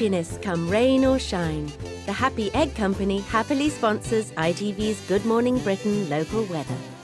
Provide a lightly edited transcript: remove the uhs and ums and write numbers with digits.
happiness come rain or shine. The Happy Egg Company happily sponsors ITV's Good Morning Britain local weather.